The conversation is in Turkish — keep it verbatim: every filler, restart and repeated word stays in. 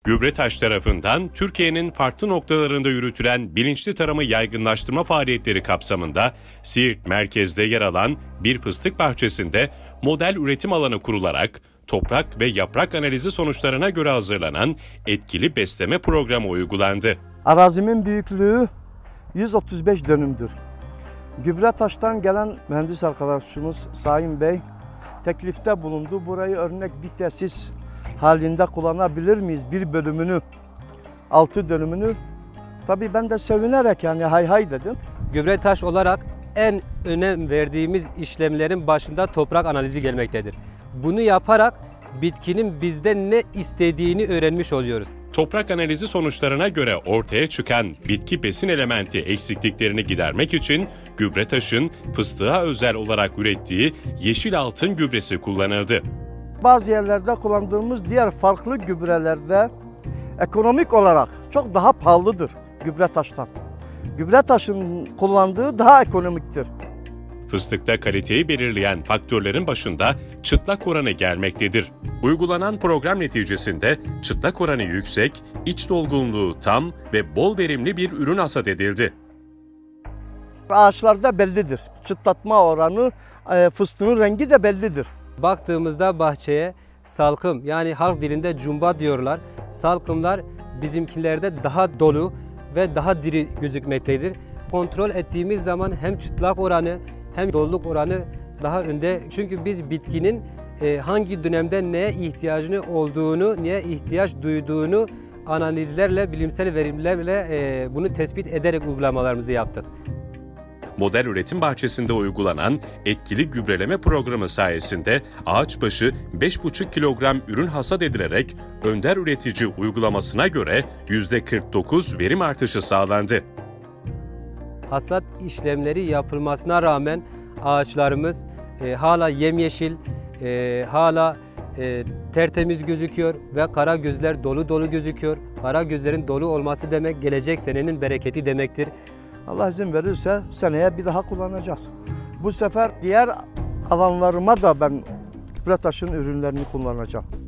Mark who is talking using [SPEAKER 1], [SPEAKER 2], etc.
[SPEAKER 1] Gübretaş tarafından Türkiye'nin farklı noktalarında yürütülen bilinçli tarımı yaygınlaştırma faaliyetleri kapsamında Siirt merkezde yer alan bir fıstık bahçesinde model üretim alanı kurularak toprak ve yaprak analizi sonuçlarına göre hazırlanan etkili besleme programı uygulandı.
[SPEAKER 2] Arazimin büyüklüğü yüz otuz beş dönümdür. Gübretaş'tan gelen mühendis arkadaşımız Sayın Bey teklifte bulundu. Burayı örnek bir tesis halinde kullanabilir miyiz? Bir bölümünü, altı dönümünü. Tabii ben de sevinerek yani hay hay dedim.
[SPEAKER 3] Gübretaş olarak en önem verdiğimiz işlemlerin başında toprak analizi gelmektedir. Bunu yaparak bitkinin bizden ne istediğini öğrenmiş oluyoruz.
[SPEAKER 1] Toprak analizi sonuçlarına göre ortaya çıkan bitki besin elementi eksikliklerini gidermek için Gübretaş'ın fıstığa özel olarak ürettiği yeşil altın gübresi kullanıldı.
[SPEAKER 2] Bazı yerlerde kullandığımız diğer farklı gübrelerde ekonomik olarak çok daha pahalıdır Gübretaş'tan. Gübretaş'ın kullandığı daha ekonomiktir.
[SPEAKER 1] Fıstıkta kaliteyi belirleyen faktörlerin başında çıtlak oranı gelmektedir. Uygulanan program neticesinde çıtlak oranı yüksek, iç dolgunluğu tam ve bol verimli bir ürün hasat edildi.
[SPEAKER 2] Ağaçlarda bellidir. Çıtlatma oranı, fıstığın rengi de bellidir.
[SPEAKER 3] Baktığımızda bahçeye salkım, yani halk dilinde cumba diyorlar. Salkımlar bizimkilerde daha dolu ve daha diri gözükmektedir. Kontrol ettiğimiz zaman hem çıtlak oranı hem doluluk oranı daha önde. Çünkü biz bitkinin hangi dönemde neye ihtiyacını olduğunu, neye ihtiyaç duyduğunu analizlerle, bilimsel verimlerle bunu tespit ederek uygulamalarımızı yaptık.
[SPEAKER 1] Model üretim bahçesinde uygulanan etkili gübreleme programı sayesinde ağaç başı beş buçuk kilogram ürün hasat edilerek önder üretici uygulamasına göre yüzde kırk dokuz verim artışı sağlandı.
[SPEAKER 3] Hasat işlemleri yapılmasına rağmen ağaçlarımız e, hala yemyeşil, e, hala e, tertemiz gözüküyor ve kara gözler dolu dolu gözüküyor. Kara gözlerin dolu olması demek gelecek senenin bereketi demektir.
[SPEAKER 2] Allah izin verirse seneye bir daha kullanacağız. Bu sefer diğer alanlarıma da ben Gübretaş'ın ürünlerini kullanacağım.